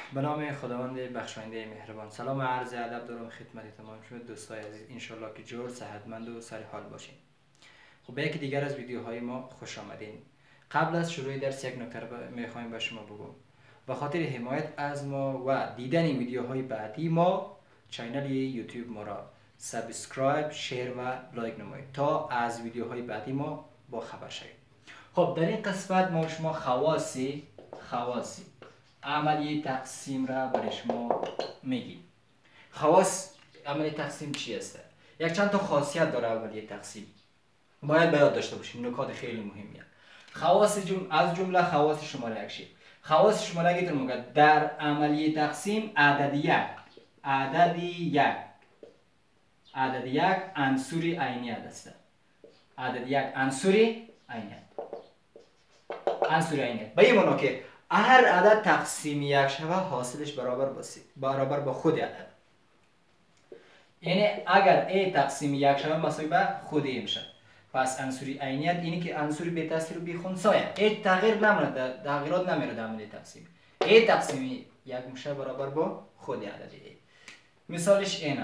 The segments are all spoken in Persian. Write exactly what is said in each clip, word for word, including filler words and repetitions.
به نام خداوند بخشاینده مهربان. سلام و عرض ادب دارم خدمت تمام شما دوستای عزیز. انشالله که جور صحتمند و سر حال باشین. خب به یکی دیگر از ویدیوهای ما خوش آمدین. قبل از شروع درس یک نکته میخوایم به شما بگم. به خاطر حمایت از ما و دیدن ویدیوهای بعدی ما چینل یوتیوب ما را سابسکرایب، شیر و لایک نمایید تا از ویدیوهای بعدی ما با خبر شوید. خب در این قسمت ما شما خواصی خواصی عملی تقسیم را برای شما میگیم. خواص عملی تقسیم چی است؟ یک چند تا خاصیت داره عملی تقسیم. باید به یاد داشته باشیم، نکات خیلی مهمیه. خواص جم... از جمله خواص شماره یک شید. خواص شماره یک میگه در عملی تقسیم عدد یک عدد یک عدد یک عنصر عینیت است. عدد یک عنصر عینیت عنصر عینیت به این معنی که هر عدد تقسیم یک شوه حاصلش برابر باشه برابر با خود عدد. یعنی اگر a تقسیم یک شوه مساوی به خود a میشه. پس عنصر عینیت اینی که عنصر بی تاثیر و بی خنثی هیچ تغییر نمیره، تغییرات نمیره در عمل تقسیم. a تقسیم یک میشه برابر با خود عدد a. مثالش اینه.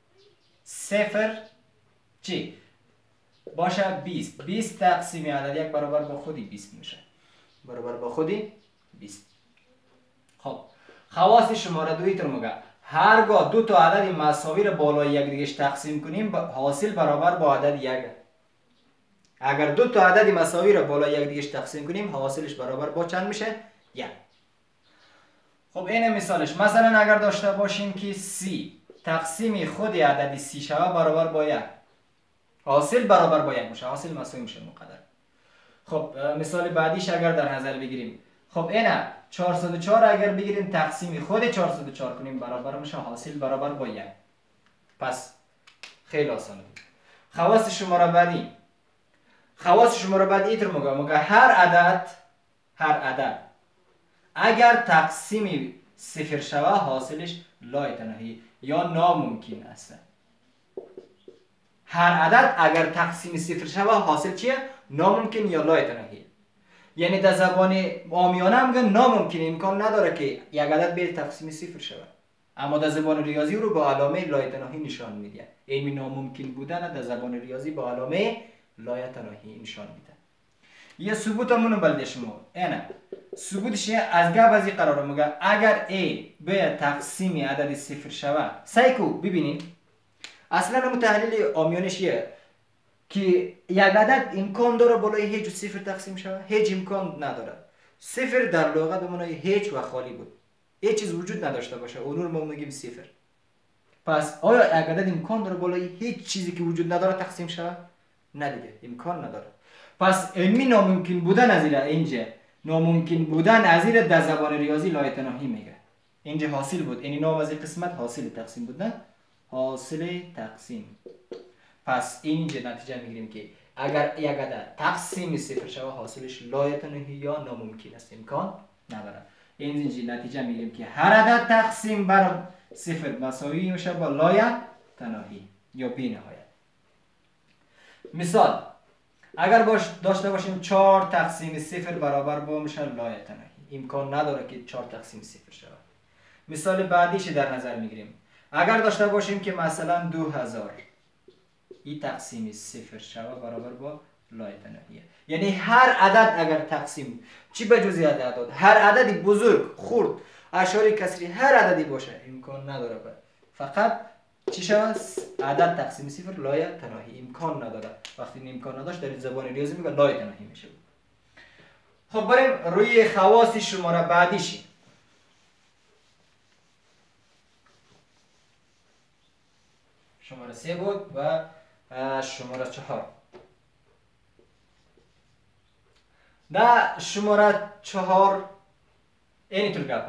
صفر چی باشه بیست. بیست تقسیم عدد یک برابر با خودی بیست میشه. برابر با خودی بیست. خب خواص شماره دوی تر میگه هرگاه دو تا عدد مساوی را بالای یک دیگه تقسیم کنیم حاصل برابر با عدد یک. اگر دو تا عدد مساوی را بالای یک دیگه تقسیم کنیم حاصلش برابر با چند میشه؟ یک. خب این مثالش. مثلا اگر داشته باشیم که سی تقسیم خود عدد سی شوه برابر با یک حاصل برابر با یک میشه. حاصل مساوی میشه مقدر. خب مثال بعدیش اگر در نظر بگیریم. خب اینه چهارصد و چهار اگر بگیریم تقسیم خود چهارصد و چهار کنیم برابر میشه حاصل برابر با یک. پس خیلی آسانه. خواص شماره بعدی. خواص شماره بعدی ایتر میگه میگه هر عدد هر عدد اگر تقسیم صفر شوه حاصلش لایتناهی یا ناممکن است. هر عدد اگر تقسیم صفر شوه حاصل چیه؟ ناممکن یا لایتناهی. یعنی در زبان عامیانه هم میگن ناممکن، امکان نداره که یک عدد به تقسیم صفر شود. اما در زبان ریاضی رو با علامه لایتناهی نشان میده. علمی ناممکن بودن در زبان ریاضی با علامه لایتناهی نشان میده. یه ثبوتمون بلده شما اینه. ثبوتش از گپ از این قرار میگه اگر a به تقسیم عدد صفر شود سایکو ببینید. اصلا هم تحلیل عامیانش یه که یک عدد امکان داره بالای هیچ و صفر تقسیم شود؟ هیچ امکان نداره. صفر در لغت به معنای هیچ و خالی بود. هیچ چیز وجود نداشته باشه اون رو ما میگیم صفر. پس آیا یک عدد امکان داره بالای هیچ چیزی که وجود نداره تقسیم شود؟ نه دیگه امکان نداره. پس علمی ناممکن بودن از اینجا اینجا ناممکن بودن از این در زبان ریاضی لایتناهی میگه. اینجا حاصل بود. این نام از این قسمت حاصل تقسیم بود نه؟ حاصل تقسیم. پس اینجا نتیجه میگیریم که اگر یک عدد تقسیم صفر شوه حاصلش لایتناهی یا ناممکن است، امکان نداره. اینجا نتیجه میگیریم که هر عدد تقسیم بر صفر مساوی میشه با لایتناهی یا بی نهایت. مثال اگر باش داشته باشیم چهار تقسیم صفر برابر با میشه لایتناهی. امکان نداره که چهار تقسیم صفر شود. مثال بعدیش در نظر میگیریم. اگر داشته باشیم که مثلا دو هزار این تقسیم صفر شوه برابر با لایتناهیه. یعنی هر عدد اگر تقسیم چی به جزئی عدد هر عددی بزرگ خرد اعشاری کسری هر عددی باشه امکان نداره فقط چی شود؟ عدد تقسیم صفر لایتناهی امکان نداره. وقتی این امکان نداشت در زبان ریاضی میگه لایتناهی میشه. خب بریم روی خواص شماره بعدیش. شماره سه بود و شماره چهار. در شماره چهار اینطور گپه.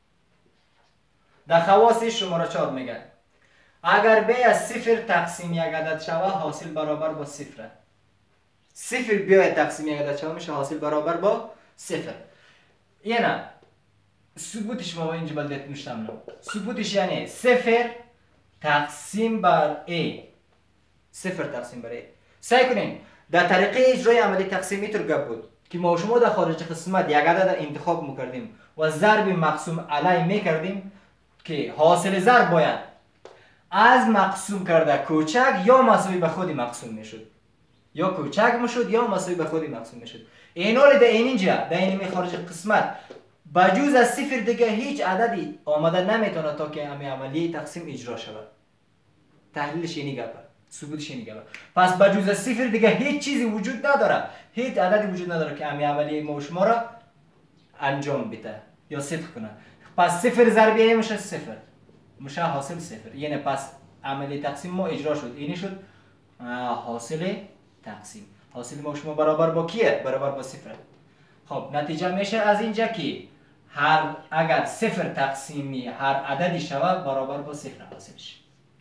در خواص شماره چهار میگه اگر به از صفر تقسیم یک عدد شوه حاصل برابر با صفر. صفر بیاید تقسیم یک عدد شوه میشه حاصل برابر با صفر. یعنی ثبوتش ما اینجا بلدت نشتم نو. ثبوتش یعنی صفر تقسیم بر a. صفر تقسیم بر a. سعی کنین در طریقه اجرای عملی تقسیمی تر گپ بود که ما شما در خارج قسمت یک عدد انتخاب میکردیم و ضرب مقسوم علی میکردیم که حاصل ضرب باید از مقسوم کرده کوچک یا مساوی به خود مقسوم میشد، یا کوچک میشد یا مساوی به خود مقسوم میشد. این حال در اینجا در این خارج قسمت بجز از صفر دیگه هیچ عددی آمده نمیتونه تا که همین عملیه تقسیم اجرا شود. تحلیلش اینی گپه، ثبوتش اینی گپه. پس بجز از صفر دیگه هیچ چیزی وجود نداره، هیچ عددی وجود نداره که همین عملیه ما و شما را انجام بده یا صدق کنه. پس صفر ضربیه میشه صفر، میشه حاصل صفر. یعنی پس عملیه تقسیم ما اجرا شد. اینی شد حاصل تقسیم. حاصل ما شما برابر با کیه؟ برابر با صفر. خب نتیجه میشه از اینجا که هر اگر صفر تقسیمی هر عددی شود برابر با صفر حاصل شه.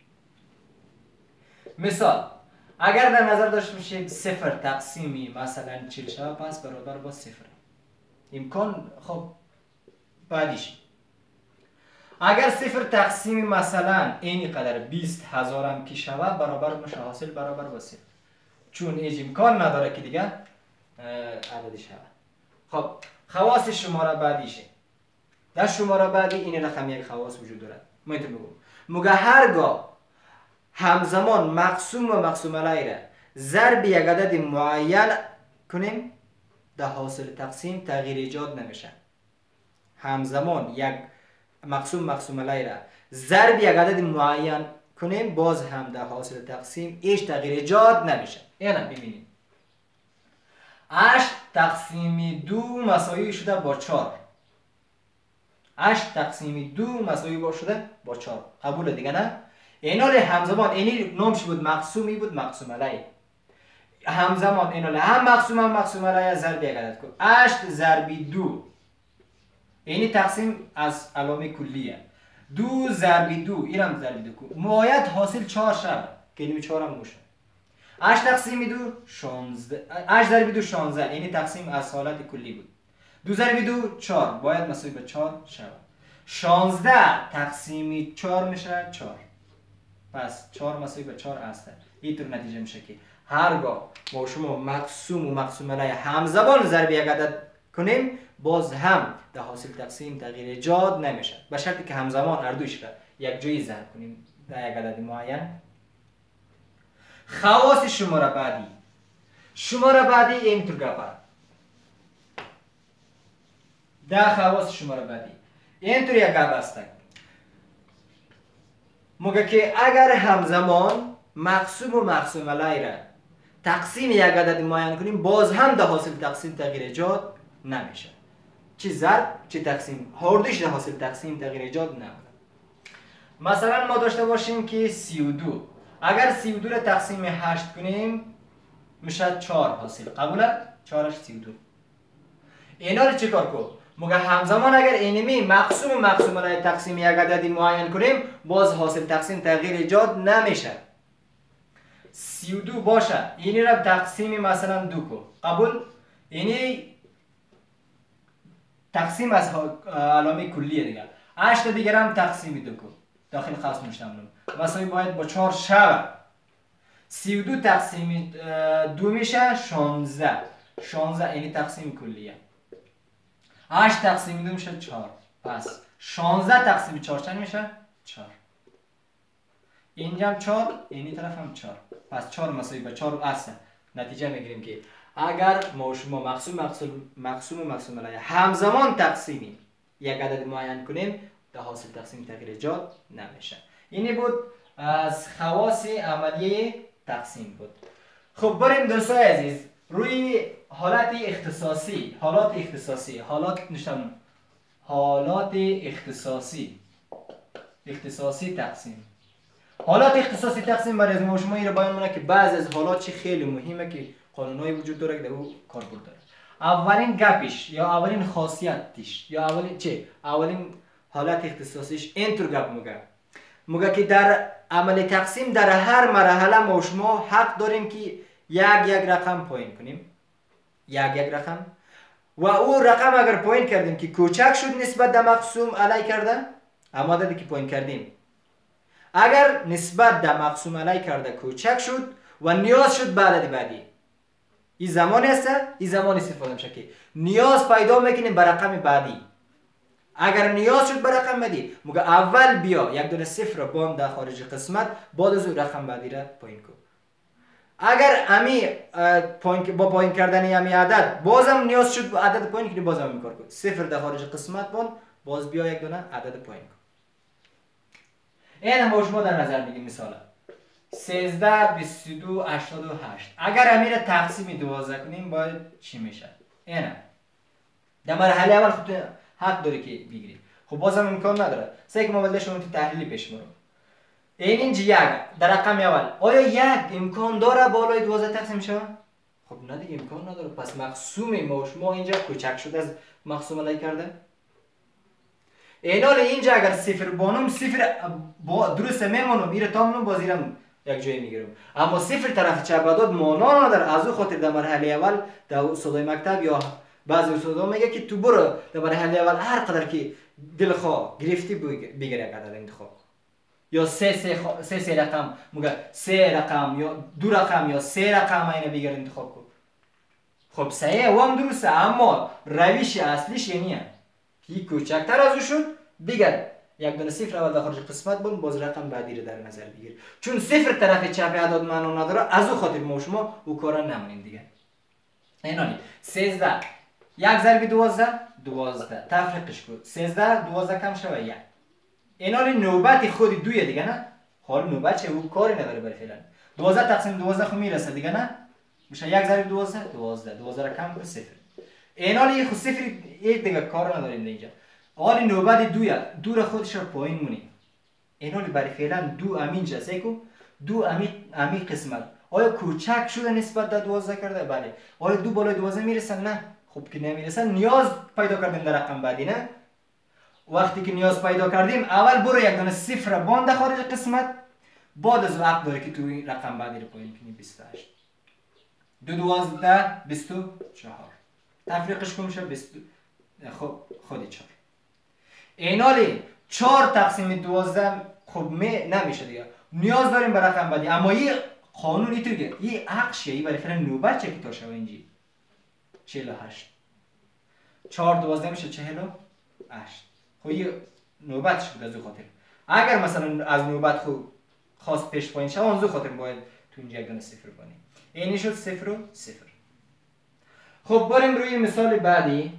مثال اگر در نظر داشته باشید صفر تقسیمی مثلا چهل شود پس برابر با صفر. امکان خب بعدیش اگر صفر تقسیمی مثلا اینی قدر بیست هزار هم که شود برابر میشه حاصل برابر با صفر، چون هیچ امکان نداره که دیگه عددی شود. خب خواص شماره بعدیشه. در شماره بعدی این رقم یک خواص وجود دارد. ما اینطور میگم مگه هرگاه همزمان مقسوم و مقسوم علیه را ضرب یک عدد معین کنیم در حاصل تقسیم تغییر ایجاد نمیشه. همزمان یک مقسوم مقسوم علیه را ضرب یک عدد معین کنیم باز هم در حاصل تقسیم هیچ تغییر ایجاد نمیشه. اینا ببینید هشت تقسیم دو مساوی شده با چهار. هشت تقسیم دو مساوی با شده با چهار. قبول دیگه نه؟ این حال همزمان اینی نامش بود مقسومی بود مقسوم علیه. همزمان این حال هم مقسوم هم مقسوم علیه ضرب یک عدد کن. هشت ضرب دو اینی تقسیم از علامه کلیه. دو ضرب دو اینم ضرب دو کن. باید حاصل چهار شد. کلمه چهار هم موشه. هشت تقسیم دو شانزده. هشت ضرب دو شانزده اینی تقسیم از حالت کلی بود. دو ضرب دو چهار باید مساوی به چهار شود. شانزده تقسیم چهار میشه چهار. پس چهار مساوی به چهار هست. اینطور نتیجه میشه که هرگاه ما شما مقسوم و مقسوم علیه همزمان ضرب یک عدد کنیم باز هم در حاصل تقسیم تغییر ایجاد نمیشه، به شرطی که همزمان هر دوش را یک جایی ضرب کنیم در یک عدد معین. خواص شماره بعدی شماره بعدی اینطور گپه. در خواص شماره بعدی اینطور یک گپ است مگه که اگر همزمان مقسوم و مقسوم علیه را تقسیم یک عدد معین کنیم باز هم در حاصل تقسیم تغییر ایجاد نمیشه. چه ضرب چه تقسیم هر دوش در حاصل تقسیم تغییر ایجاد نمیشه. مثلا ما داشته باشیم که سی و دو اگر سی و دو را تقسیم هشت کنیم میشه چهار حاصل. قبوله؟ چهارش سی و دو. اینا رو چیکار کنیم؟ مگه همزمان اگر اینمی مقسوم و مقسوم علیه تقسیم یک عددی معین کنیم باز حاصل تقسیم تغییر ایجاد نمیشه. سی و دو باشه اینی را تقسیم مثلا دو کن. قبول؟ اینی تقسیم از علامه کلیه دیگه. هشت دیگر هم تقسیم دو کن. داخل خاص مشتمل مساوی باید با چهار شود. سی و دو تقسیم دو میشه شانزده. شانزده اینی تقسیم کلیه. هشت تقسیم دو میشه چهار. پس شانزده تقسیم چهار چند میشه؟ چهار. اینجا هم چهار اینی طرف هم چهار. پس چهار مساوی با چهار هست. نتیجه میگیریم که اگر ما شما مقسوم مقسوم مقسوم و مقسوم علیه همزمان تقسیمی یک عدد معین کنیم در حاصل تقسیم تغییر ایجاد نمیشه. اینی بود از خواص عملیه تقسیم بود. خب بریم دوستای عزیز روی حالت اختصاصی حالات اختصاصی حالات نشتم حالات اختصاصی اختصاصی تقسیم. حالات اختصاصی تقسیم برای از ما شما این رو بیان مونه که بعض از حالات چه خیلی مهمه که قانونایی وجود داره که در او کاربرد داره. اولین گپش یا اولین خاصیتش یا اولین چه اولین حالت اختصاصیش اینطور گپ میگه میگه که در عمل تقسیم در هر مرحله ما شما حق داریم که یک یک رقم پایین کنیم. یک یک رقم و او رقم اگر پایین کردیم که کوچک شد نسبت در مقسوم علیه کرده اما عددی که پایین کردیم اگر نسبت در مقسوم علیه کرده کوچک شد و نیاز شد به عدد بعدی این زمانی است، این زمان استفاده میشه که نیاز پیدا میکنیم به رقم بعدی. اگر نیاز شد به رقم بعدی میگه اول بیا یک دونه صفر را باند در خارج قسمت، بعد از رقم بعدی را پایین کن. اگر امی پایین با پایین کردن امی عدد بازم نیاز شد به عدد پایین کنی، بازم این کار کن، صفر در خارج قسمت باند، باز بیا یک دونه عدد پایین کن. این ما شما در نظر میگیم مثلا سیزده، بیست و دو، هشتاد و هشت. اگر امی را تقسیم دوازده کنیم باید چی میشه؟ اینه در مرحله اول خود حق داری که بگیری. خب بازم امکان نداره. سعی که ما بلده شما تو تحلیلی پیش میرم. این اینجا یک در رقم اول آیا یک امکان داره بالای دوازده تقسیم شود؟ خب نه دیگه امکان نداره. پس مقسوم ما شما اینجا کوچک شده از مقسوم علیه کرده. این حال اینجا اگر صفر بانم صفر با درست میمونم میره تامونم بازیرم یک جایی میگیرم، اما صفر طرف چپ داد مانا نداره. از او خاطر در مرحله اول در استادای مکتب یا بعضی استادا میگه که تو برو در مرحله اول هر قدر که دل خواه گرفتی بگیر یک عدد انتخاب، یا سه سه خوا... سه سه رقم میگه سه رقم یا دو رقم یا سه رقم اینو بگیر انتخاب کن. خب صحیح و هم درسته، اما روش اصلیش یعنی که کوچکتر از او شد بگیر یک دونه صفر اول در خارج قسمت بود، باز رقم بعدی رو در نظر بگیر. چون صفر طرف چپ اعداد معنا نداره، از او خاطر ما شما او کارا نمونیم دیگه. اینانی سیزده یک ضرب دوازده دوازده تفریقش کن. سیزده دوازده کم شوه یک. اینانی نوبت خود دویه دیگه نه. حال نوبت چه او کاری نداره برای فعلا. دوازده تقسیم دوازده خو میرسه دیگه نه. میشه یک ضرب دوازده دوازده دوازده را کم کن صفر. اینانی خود صفر یک دیگه کار نداریم اینجا. حال نوبت دویه دو را خودش را پایین مونیم. اینانی برای فعلا دو امینجا سیکو دو امی امی قسمت آیا کوچک شده نسبت در دوازده کرده؟ بله. آیا دو بالای دوازده میرسن؟ نه. خب که نمیرسن نیاز پیدا کردیم در رقم بعدی نه. وقتی که نیاز پیدا کردیم اول برو یک دونه صفر باند خارج قسمت، بعد از وقت داره که توی رقم بعدی رو پایین کنی. بیست و هشت دو دوازده بیست و چهار تفریقش کن میشه بیست. خب خودی چهار. اینالی چهار تقسیم دوازده خب می نمیشه دیگه، نیاز داریم به رقم بعدی. اما این قانون اینطوریه، این عقشه ای برای فعلا نوبت چه که تا شوه اینجی چهل و هشت. چهار دوازده میشه چهل و هشت. خب این نوبتش بود از او خاطر. اگر مثلا از نوبت خود خواست پیش پایین شوه از او خاطر باید تو اینجا یک دونه صفر کنیم. اینی شد صفر و صفر. خب بریم روی مثال بعدی.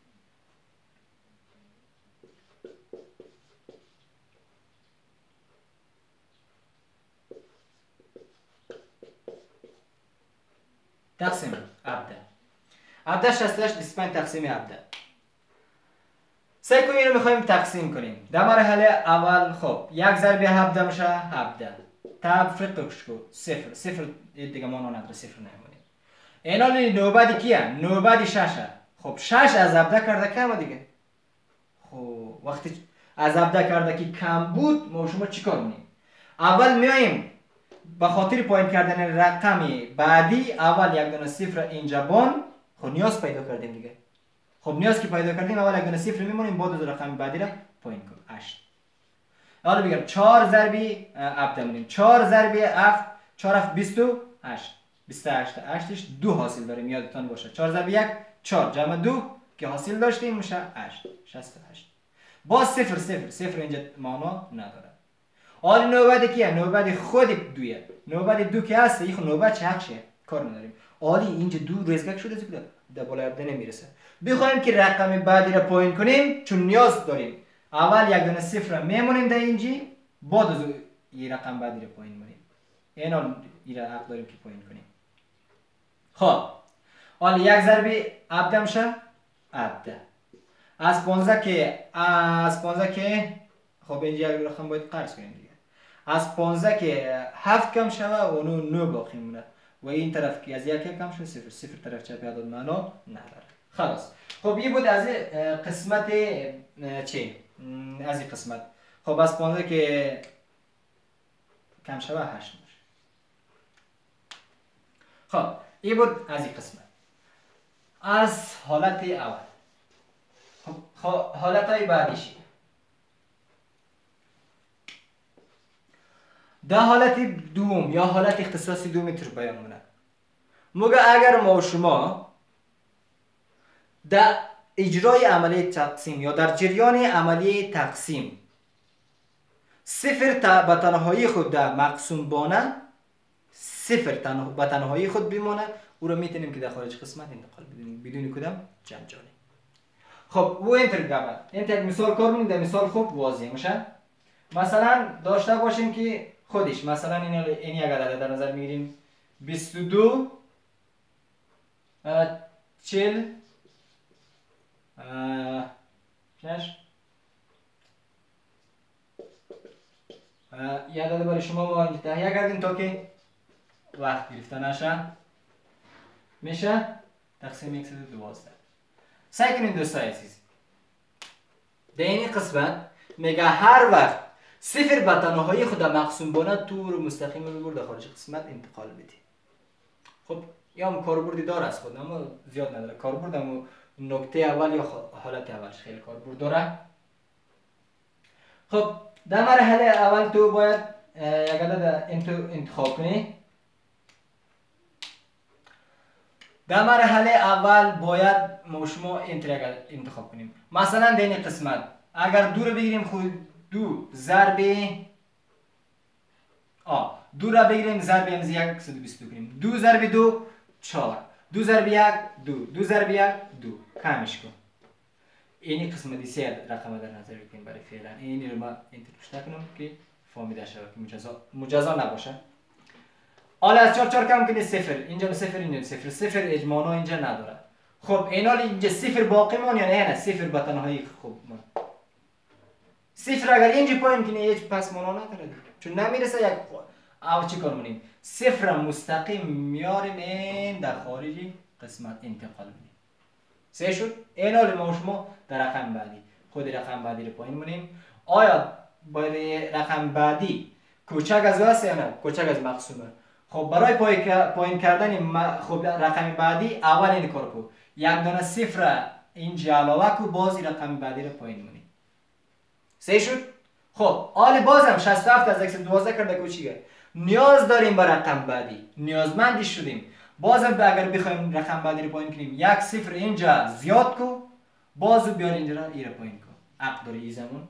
تقسیم عبده عبده شصت و هشت بیست و پنج تقسیم عبده. سعی کنیم اینو میخوایم تقسیم کنیم. در مرحله اول خب یک ضرب عبده میشه عبده، تفریقش کن صفر. صفر دیگه مانا نداره، صفر نمونیم. اینال نوبتی کیه؟ نوبتی ششه. خب شش از عبده کرده کمه دیگه. خب وقتی از عبده کرده که کم بود ما شما چیکار کنیم؟ اول میایم به خاطر پایین کردن رقمی بعدی اول یک دونه صفر اینجا بان. خب نیاز پیدا کردیم دیگه. خب نیاز که پیدا کردیم اول یک دونه صفر میمونیم، بعد از رقم بعدی را پایین کن هشت. حالا بگم چهار ضربی عبده مونیم. چهار ضربی هفت چهار هفت بیست و هشت بیست و هشت هشتش دو حاصل داریم یادتان باشه. چهار ضرب یک چهار جمع دو که حاصل داشتیم میشه هشت شصت و هشت. باز صفر صفر صفر اینجا معنا نداره. حالا نوبت کیه؟ نوبت خود دویه. نوبت دو که هست این نوبت چه حقشه کار نداریم. حالا اینجا دو رزگک شده دیگه در بالای عبده نمیرسه. بخوایم که رقم بعدی را پایین کنیم چون نیاز داریم اول یک دونه صفر را میمونیم در اینجی، بعد از این رقم بعدی را پایین مونیم. اینا این را حق داریم که پایین کنیم. خب حالا یک ضرب عبده میشه عبده. از پانزده که از پانزده که خب اینجا یک رقم باید قرض کنیم دیگه. از پانزده که هفت کم شوه و اونو نو باقی مونه و این طرف که از یک کم شوه صفر. صفر طرف چپ اعداد معنا نداره. خلاص. خب این بود از قسمت چه؟ از این قسمت. خب از پانزده که کم شوه هشت میشه. خب این بود از این قسمت. از حالت اول. خب حالت های بعدیش در حالت دوم یا حالت اختصاصی دوم میتر بیان مونه. موگه اگر ما و شما در اجرای عملیه تقسیم یا در جریان عملیه تقسیم صفر تا به تنهایی خود در مقسوم بانه صفر تنها به تنهایی خود بمانه، او رو میتونیم که در خارج قسمت انتقال بدیم بدون کدام جنجالی. خب و انتر گابل انتر یک مثال کار کنیم، در مثال خوب واضح میشه. مثلا داشته باشیم که خودش مثلا این این یک عدد در نظر میگیریم بیست و دو چهل شش یه عدد برای شما ما اینجا تهیه کردیم تا که وقت گرفته نشه. میشه تقسیم صد و دوازده. سعی کنید دوستای عزیز در این قسمت میگه هر وقت صفر به تنهایی خود مقسوم بانه تو رو مستقیم ببر در خارج قسمت انتقال بدی. خب یا هم کاربردی داره از خود اما زیاد نداره. کاربرد هم نکته اول یا حالت اولش خیلی کاربرد داره. خب در مرحله اول تو باید یک عدد انتخاب کنی. در مرحله اول باید ما شما انتخاب کنیم. مثلا در این قسمت اگر دو رو بگیریم خود دو ضرب آ دو را بگیریم ضرب امز یک صد و بیست و دو کنیم. دو ضرب دو چهار، دو ضرب یک دو، دو ضرب یک دو. کمش کن. اینی قسمتی سه رقم در نظر بگیریم برای فعلا. اینی رو ما انتخاب کنم که فهمیده شود که مجزا مجزا نباشه. حالا از چهار چهار کم کنید صفر. اینجا صفر اینجا صفر. صفر اجمانا اینجا نداره. خب این حال اینجا صفر باقی مان یا نه؟ صفر به تنهایی خوب مان. صفر اگر اینجا پایین کنی هیچ پس مانا نداره. چون نمیرسه یک او چی کار کنیم؟ صفر مستقیم میاریم این در خارجی قسمت انتقال بدیم. سه شد. این حال ما شما در رقم بعدی خود رقم بعدی رو پایین مونیم. آیا برای رقم بعدی کوچک از واسه یا نه؟ کوچک از مقسومه. خب برای پایین کردن خب رقم بعدی اول این کار کو. یک دانه صفر اینجا علاوه کو بازی رقم بعدی رو پایین مونیم. سه شد. خب حال بازم شصت و هفت از صد و دوازده کرده کوچیکه. نیاز داریم به رقم بعدی. نیازمندی شدیم. بازم اگر بخوایم رقم بعدی رو پایین کنیم یک صفر اینجا زیاد کو بازو بیار اینجا را ایره پایین کو. عقل داری ای زمان.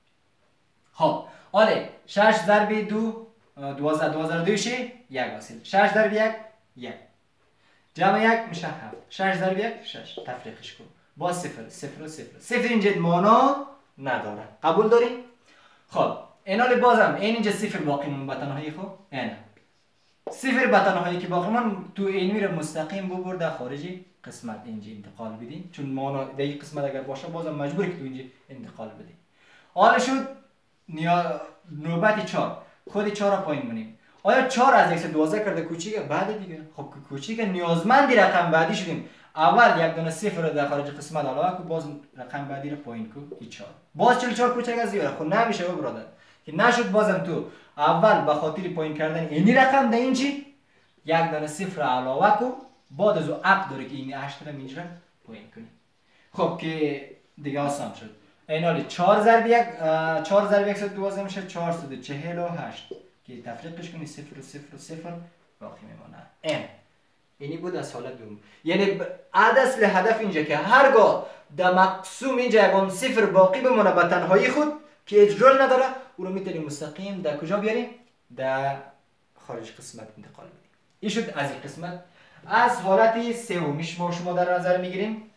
خب آره شش ضرب دو دوازده دوازده دوشه یک حاصل. شش ضرب یک یک. جمع یک میشه هفت. شش ضرب یک شش. تفریقش کن. باز صفر صفر و صفر. صفر اینجا مانا نداره. قبول داری؟ خب این حال بازم این اینجا صفر باقی مون به تنهایی خب اینه. صفر به تنهایی که باقی مون تو این میره مستقیم ببر در خارجی قسمت اینجا انتقال بدی. چون مانا در این قسمت اگر باشه بازم مجبوری که تو اینجا انتقال بدی. حالا شد نیا نوبت چهار. خود چهار را پایین مونیم. آیا چهار از صد و دوازده کرده کوچیکه؟ بعد دیگه خب کوچیکه نیازمندی رقم بعدی شدیم. اول یک دونه صفر رو در خارج قسمت علاوه کو باز رقم بعدی رو پایین کو کی چهار. باز چهل و چهار کوچک از زیاد خب نمیشه برادر. که نشد بازم تو اول به خاطر پایین کردن این رقم در اینجی یک دونه صفر علاوه کو بعد از عقد داره که این هشت رو اینجا پایین کنی. خب که دیگه آسان شد. این حالی چهار ضرب یک چهار ضرب یک صد و دوازده میشه چهارصد و چهل و هشت که تفریقش کنی صفر و صفر و صفر باقی میمونه. این اینی بود از حالت دوم. یعنی اصل هدف اینجا که هرگاه در مقسوم اینجا یگان صفر باقی بمونه به تنهایی خود که اجرال نداره او رو میتونیم مستقیم در کجا بیاریم؟ در خارج قسمت انتقال بدیم. این شد از این قسمت. از حالت سومیش ما شما در نظر میگیریم.